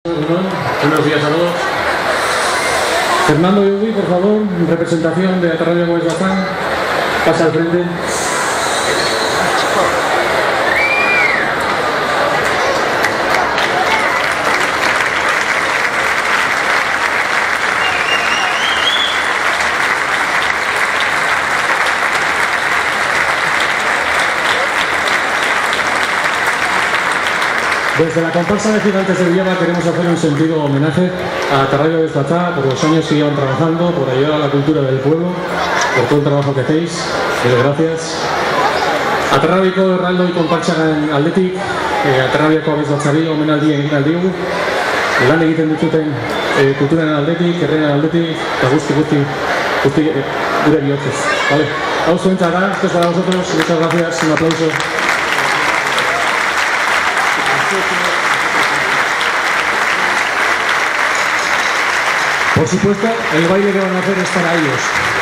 Buenos días a todos. Fernando Yogui, por favor, en representación de Atarrabia Guays Bazán, pasa al frente. Desde la comparsa de Gigantes de Villava queremos hacer un sentido homenaje a Atarrabia Guays Bazán por los años que llevan trabajando, por ayudar a la cultura del pueblo, por todo el trabajo que hacéis. Muchas gracias. Atarrabiko erraldo y konpartsaren aldetik, Atarrabiako Abez Batzari omenaldi egin aldigu. Lan egiten dituten kulturaren aldetik, herriaren aldetik, eta guzti gure bihotzez. Vale. Hau zuentzat da, esto es para vosotros, muchas gracias, un aplauso. Por supuesto, el baile que van a hacer es para ellos.